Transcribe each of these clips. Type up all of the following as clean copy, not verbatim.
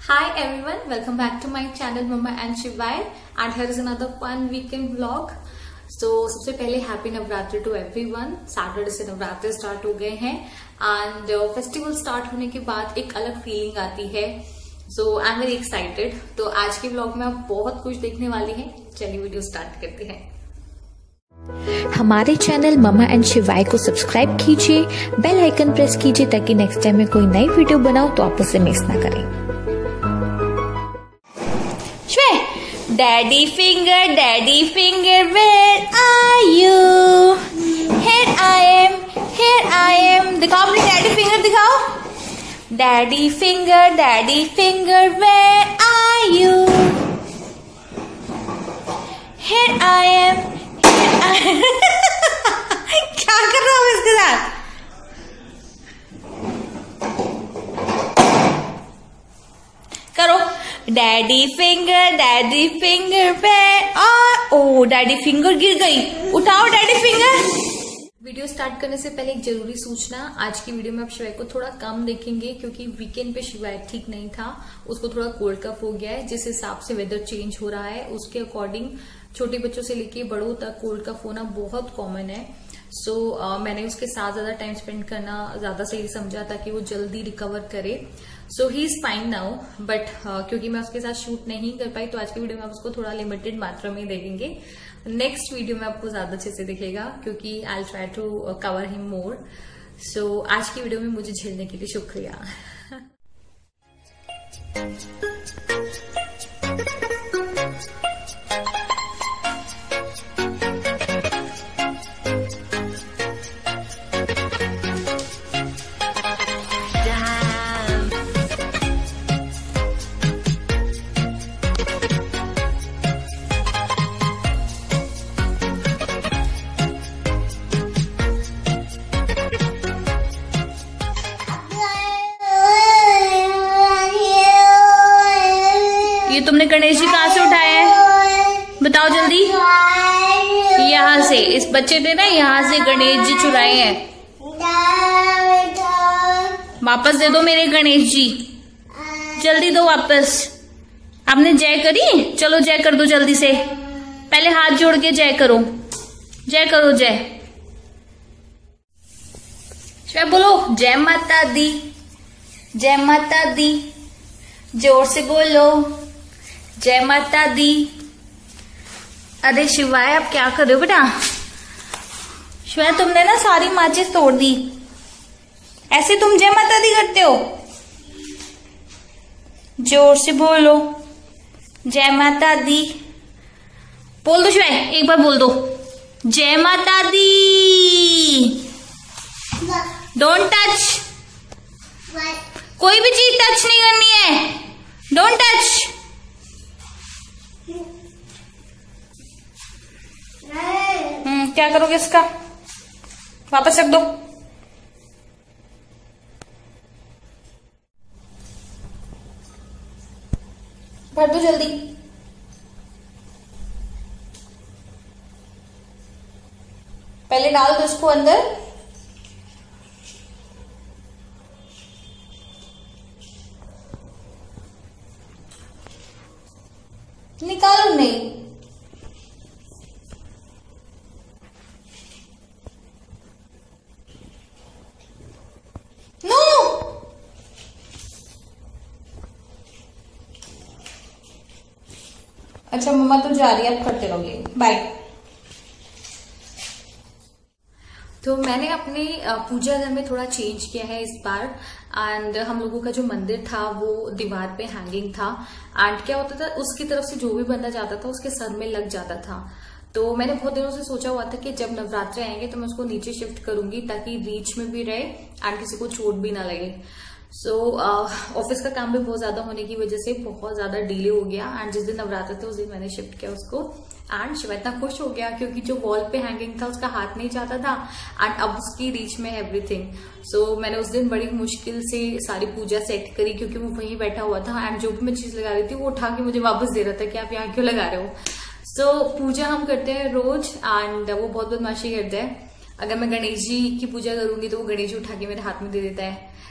Hi everyone, welcome back to my channel Mama and Shivaay and here is another fun weekend vlog. So सबसे पहले happy Navratri to everyone. Saturday से Navratri start हो गए हैं and festival start होने के बाद एक अलग फीलिंग आती है। So I am very excited. तो आज के व्लॉग में आप बहुत कुछ देखने वाली हैं। चलिए वीडियो स्टार्ट करते हैं। हमारे चैनल ममा एंड शिवाय को सब्सक्राइब कीजिए, बेल आइकन प्रेस कीजिए ताकि नेक्स्ट टाइम में कोई नई वीडियो बनाओ तो आप उसे मिस ना करें। Daddy finger, where are you? Here I am. दिखाओ अपनी daddy finger दिखाओ। Daddy finger, where are you? Here I am. क्या कर रहा हूँ इसके साथ? करो। डैडी फिंगर पे ओ डैडी फिंगर गिर गई। उठाओ डैडी फिंगर। वीडियो स्टार्ट करने से पहले एक जरूरी सूचना, आज की वीडियो में आप शिवाय को थोड़ा कम देखेंगे क्योंकि वीकेंड पे शिवाय ठीक नहीं था। उसको थोड़ा कोल्ड कफ हो गया है। जिस हिसाब से वेदर चेंज हो रहा है उसके अकॉर्डिंग छोटे बच्चों से लेके बड़ों तक कोल्ड कफ होना बहुत कॉमन है। सो मैंने उसके साथ ज्यादा टाइम स्पेंड करना ज्यादा सही समझा ताकि वो जल्दी रिकवर करे। So he is fine now, but क्योंकि मैं उसके साथ शूट नहीं कर पाई तो आज की वीडियो में आप उसको थोड़ा लिमिटेड मात्रा में देखेंगे। नेक्स्ट वीडियो में आपको ज्यादा अच्छे से दिखेगा क्योंकि I try to cover him more. So आज की वीडियो में मुझे झेलने के लिए शुक्रिया। तुमने गणेश जी कहाँ से उठाए हैं? बताओ जल्दी। यहाँ से इस बच्चे ने ना यहाँ से गणेश जी चुराए हैं। वापस दे दो मेरे गणेश जी, जल्दी दो वापस। आपने जय करी? चलो जय कर दो जल्दी से। पहले हाथ जोड़ के जय करो, जय करो जय। शिवाय बोलो जय माता दी, जय माता दी। जोर से बोलो जय माता दी। अरे शिवाय आप क्या कर रहे हो बेटा? शिवाय तुमने ना सारी माचिस तोड़ दी। ऐसे तुम जय माता दी करते हो? जोर से बोलो जय माता दी। बोल दो शिवाय, एक बार बोल दो जय माता दी। डोंट टच, कोई भी चीज टच नहीं करनी है। Don't touch. क्या करोगे इसका? वापस रख दो। भर दो जल्दी। पहले डाल दो इसको अंदर। निकालो नहीं। नो अच्छा मम्मा तो जा रही है, अब करते रहोगे। बाय। तो मैंने अपने पूजा घर में थोड़ा चेंज किया है इस बार एंड हम लोगों का जो मंदिर था वो दीवार पे हैंगिंग था एंड क्या होता था उसकी तरफ से जो भी बंदा जाता था उसके सर में लग जाता था। तो मैंने बहुत दिनों से सोचा हुआ था कि जब नवरात्रे आएंगे तो मैं उसको नीचे शिफ्ट करूंगी ताकि रीच में भी रहे एंड किसी को चोट भी ना लगे। सो ऑफिस का काम भी बहुत ज्यादा होने की वजह से बहुत ज्यादा डिले हो गया एंड जिस दिन नवरात्र थे उस दिन मैंने शिफ्ट किया उसको एंड शिवाय इतना खुश हो गया क्योंकि जो वॉल पे हैंगिंग था उसका हाथ नहीं जाता था एंड अब उसकी रीच में एवरीथिंग। सो मैंने उस दिन बड़ी मुश्किल से सारी पूजा सेट करी क्योंकि वो वहीं बैठा हुआ था एंड जो भी मैं चीज लगा रही थी वो उठा के मुझे वापस दे रहा था कि आप यहाँ क्यों लगा रहे हो। सो पूजा हम करते हैं रोज एंड वो बहुत बदमाशी करते हैं। अगर मैं गणेश जी की पूजा करूंगी तो वो गणेश जी उठा के मेरे हाथ में दे देता है।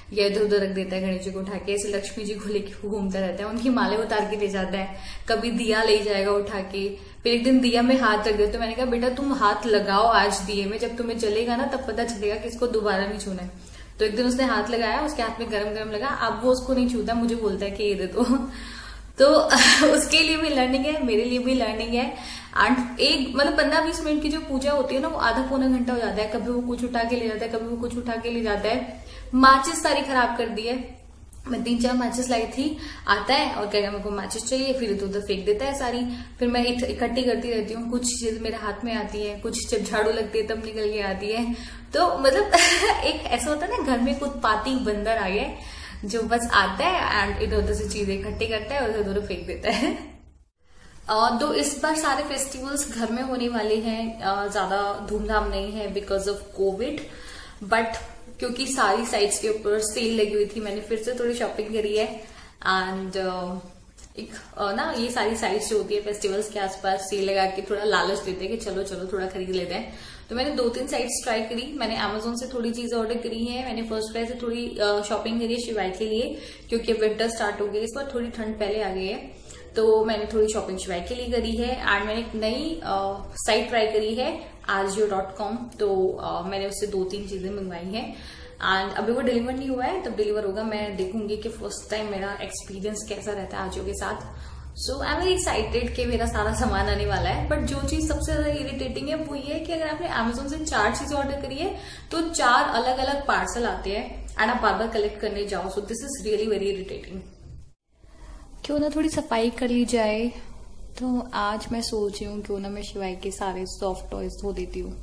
या इधर उधर रख देता है गणेश जी को उठा के, ऐसे लक्ष्मी जी को लेके घूमता रहता है, उनकी माले उतार के ले जाता है, कभी दिया ले जाएगा उठा के। फिर एक दिन दिया में हाथ रख दिया, तो मैंने कहा बेटा तुम हाथ लगाओ आज दिए में, जब तुम्हें जलेगा ना तब पता चलेगा कि इसको दोबारा नहीं छूना है। तो एक दिन उसने हाथ लगाया, उसके हाथ में गरम गरम लगा, अब वो उसको नहीं छूता, मुझे बोलता है कि ये दे दो। तो उसके लिए भी लर्निंग है, मेरे लिए भी लर्निंग है। एंड एक मतलब 15-20 मिनट की जो पूजा होती है ना, वो आधा पौना घंटा हो जाता है। कभी वो कुछ उठा के ले जाता है, कभी वो कुछ उठा के ले जाता है। माचिस सारी खराब कर दी है, मैं 3-4 माचिस लाई थी, आता है और कहेगा मेरे को माचिस चाहिए, फिर इधर उधर फेंक देता है सारी। फिर मैं इकट्ठी करती रहती हूँ, कुछ चीज मेरे हाथ में आती है, कुछ जब झाड़ू लगती है तब निकल के आती है। तो मतलब एक ऐसा होता है ना, घर में एक उत्पाती बंदर आ गया जो बस आता है एंड इधर उधर से चीजें इकट्ठी करता है और इधर उधर फेंक देता है। तो इस बार सारे फेस्टिवल्स घर में होने वाले हैं, ज्यादा धूमधाम नहीं है बिकॉज ऑफ कोविड, बट क्योंकि सारी साइट्स के ऊपर सेल लगी हुई थी, मैंने फिर से थोड़ी शॉपिंग करी है। एंड एक ना ये सारी साइट्स जो होती है फेस्टिवल्स के आसपास सेल लगा के थोड़ा लालच देते हैं कि चलो चलो थोड़ा खरीद लेते हैं। तो मैंने 2-3 साइट्स ट्राई करी, मैंने अमेजोन से थोड़ी चीजें ऑर्डर करी है, मैंने फर्स्ट क्राई से थोड़ी शॉपिंग करी है शिवाय के लिए, क्योंकि अब विंटर स्टार्ट हो गई, इस बार थोड़ी ठंड पहले आ गई है, तो मैंने थोड़ी शॉपिंग शिवाय के लिए करी है। एंड मैंने एक नई साइट ट्राई करी है Ajio.com, तो मैंने उससे 2-3 चीजें मंगवाई हैं एंड अभी वो डिलीवर नहीं हुआ है, तब डिलीवर होगा। मैं देखूंगी कि फर्स्ट टाइम मेरा एक्सपीरियंस कैसा रहता है Ajio के साथ। So I am very excited कि मेरा सारा सामान आने वाला है। बट जो चीज सबसे ज्यादा इरिटेटिंग है वो ये है कि अगर आपने अमेजोन से 4 चीजें ऑर्डर करी है तो 4 अलग अलग पार्सल आते हैं एंड आप बार बार कलेक्ट करने जाओ। So this is really very irritating. क्यों ना थोड़ी सफाई कर ली जाए, तो आज मैं सोच रही हूँ क्यों ना मैं शिवाय के सारे सॉफ्ट टॉयज धो देती हूँ।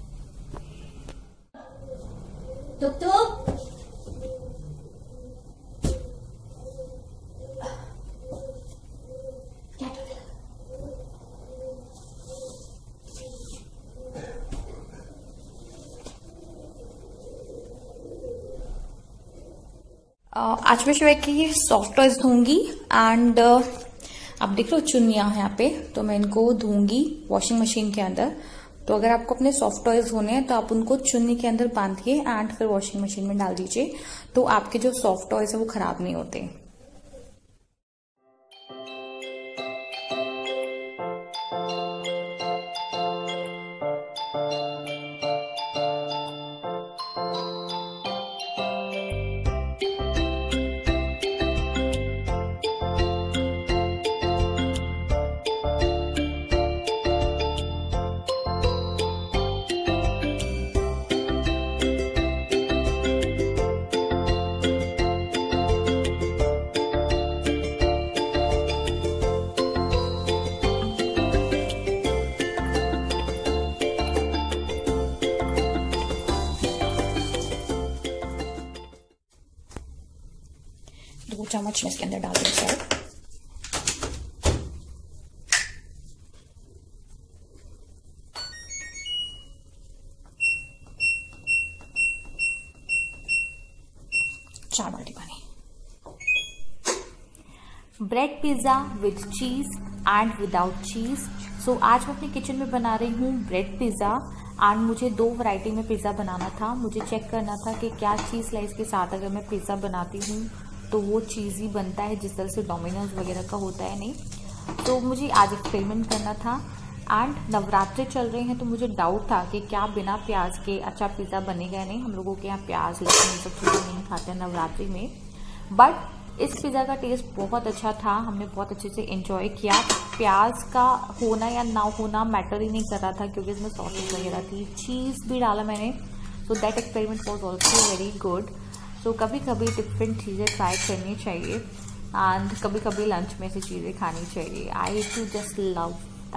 आज मैं शिवाय की सॉफ्ट टॉयज धोंगी एंड आप देख लो चुन्नियां हैं यहाँ पे, तो मैं इनको धोंगी वॉशिंग मशीन के अंदर। तो अगर आपको अपने सॉफ्ट टॉयज धोने हैं तो आप उनको चुन्नी के अंदर बांधिए एंड फिर वॉशिंग मशीन में डाल दीजिए, तो आपके जो सॉफ्ट टॉयज है वो खराब नहीं होते। चम्मच में इसके अंदर डाल दें सर। चार बाल्टी पानी। Bread pizza with cheese and without cheese. So आज मैं अपने किचन में बना रही हूँ ब्रेड पिज्जा एंड मुझे 2 वैरायटी में पिज्जा बनाना था। मुझे चेक करना था कि क्या चीज स्लाइस के साथ अगर मैं पिज्जा बनाती हूँ तो वो चीज़ ही बनता है जिस तरह से डोमिनोज वगैरह का होता है, नहीं। तो मुझे आज एक्सपेरिमेंट करना था एंड नवरात्रे चल रहे हैं तो मुझे डाउट था कि क्या बिना प्याज के अच्छा पिज़्ज़ा बनेगा या नहीं। हम लोगों के यहाँ प्याज लहसुन ये सब चीज़ें नहीं खाते हैं नवरात्रि में, बट इस पिज़्ज़ा का टेस्ट बहुत अच्छा था, हमने बहुत अच्छे से एंजॉय किया। प्याज का होना या ना होना मैटर ही नहीं कर रहा था क्योंकि इसमें सॉसेस वगैरह थी, चीज़ भी डाला मैंने, so that experiment was also very good. तो कभी कभी डिफरेंट चीज़ें ट्राई करनी चाहिए एंड कभी कभी लंच में से चीज़ें खानी चाहिए। I too just love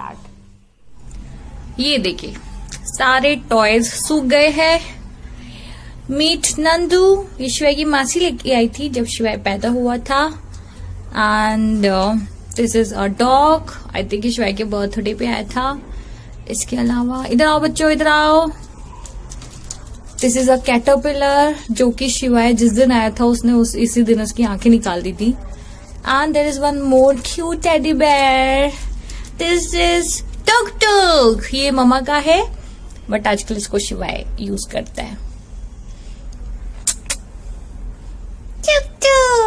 that. ये देखिए सारे टॉयज सूख गए हैं। मीट नंदू ये शिवाय की मासी लेके आई थी जब शिवाय पैदा हुआ था and this is a dog, I think Shivay के बर्थडे पे आया था। इसके अलावा इधर आओ बच्चों, इधर आओ। दिस इज अ कैटरपिलर जो कि शिवाय जिस दिन आया था उसने इसी दिन उसकी आंखें निकाल दी थी। And there is one more cute teddy bear, this is Tuk Tuk, ये ममा का है बट आजकल इसको शिवाय यूज करता है।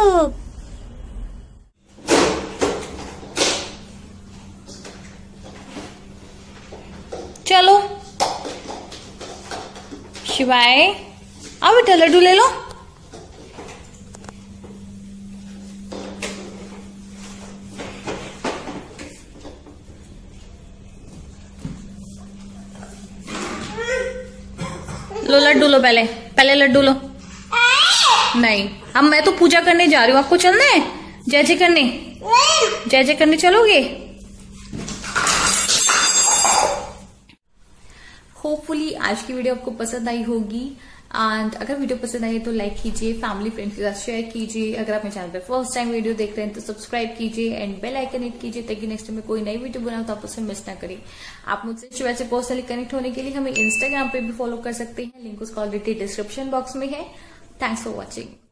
चलो शिवाय, आओ बेटा लड्डू ले लो। लो लड्डू लो, पहले लड्डू लो। नहीं, अब मैं तो पूजा करने जा रही हूँ, आपको चलना है जय जय करने? जय जय करने चलोगे? होपफुली आज की वीडियो आपको पसंद आई होगी, एंड अगर वीडियो पसंद आई तो लाइक कीजिए, फैमिली फ्रेंड्स के साथ शेयर कीजिए। अगर आप मेरे चैनल पर फर्स्ट टाइम वीडियो देख रहे हैं तो सब्सक्राइब कीजिए एंड बेल आइकन हिट कीजिए ताकि नेक्स्ट टाइम में कोई नई वीडियो बनाओ तो आप उसे मिस ना करें। आप मुझसे शिवाय से पर्सनली कनेक्ट होने के लिए हमें इंस्टाग्राम पे भी फॉलो कर सकते हैं, लिंक उसका ऑलरेडी डिस्क्रिप्शन बॉक्स में है। Thanks for watching.